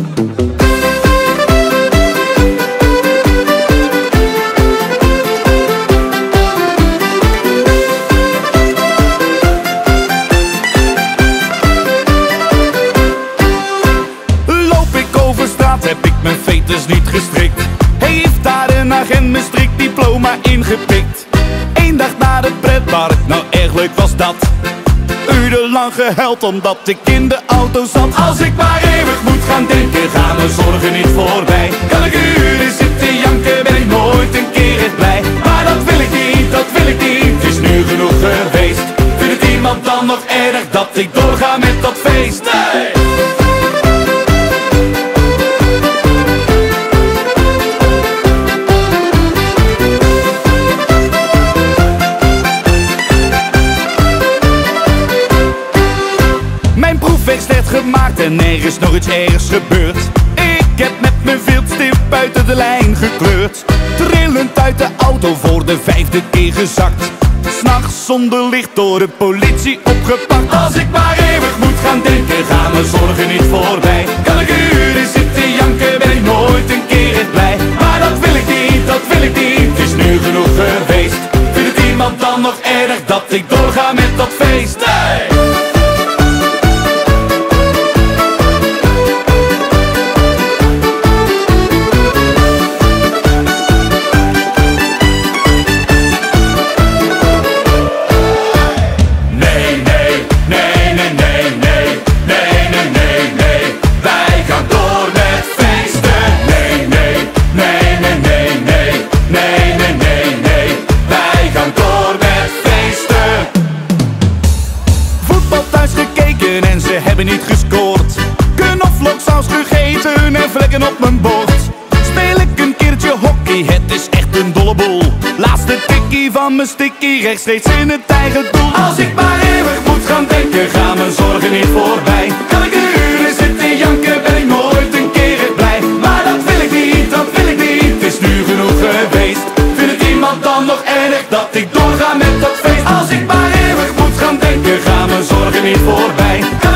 Heb ik mijn veters niet gestrikt? Heeft daar een agent mijn strikdiploma ingepikt? Eén dag naar het pretpark, nou erg leuk was dat. Urenlang gehuild omdat ik in de auto zat. Als ik maar eeuwig moet gaan denken, gaan mijn zorgen niet voorbij. Kan ik uren zitten janken, ben ik nooit een keer echt blij. Maar dat wil ik niet, dat wil ik niet, het is nu genoeg geweest. Vindt het iemand dan nog erg dat ik doorga met dat feest? Nee! Mijn proefwerk werd gemaakt en nergens nog iets ergs gebeurd. Ik heb met mijn viltstip buiten de lijn gekleurd. Trillend uit de auto voor de 5e keer gezakt. 's Nachts zonder licht door de politie opgepakt. Als ik maar eeuwig moet gaan denken, gaan mijn zorgen niet voorbij. Kan ik uren zitten janken, ben ik nooit een keer echt blij. Maar dat wil ik niet, dat wil ik niet, het is nu genoeg geweest. Vindt het iemand dan nog erg dat ik doorga met dat feest? Nee! En ze hebben niet gescoord. Knoflooksaus gegeten en vlekken op mijn bord. Speel ik een keertje hockey, het is echt een dolle boel. Laatste tikkie van mijn stikkie, rechtstreeks in het eigen doel. Als ik maar eeuwig moet gaan denken, gaan mijn zorgen niet voorbij. Kan ik uren zitten janken, ben ik nooit een keer echt blij. Maar dat wil ik niet, dat wil ik niet, het is nu genoeg geweest. Vindt het iemand dan nog erg dat ik doorga met dat feest? Als ik maar eeuwig moet gaan denken, gaan mijn zorgen niet voorbij.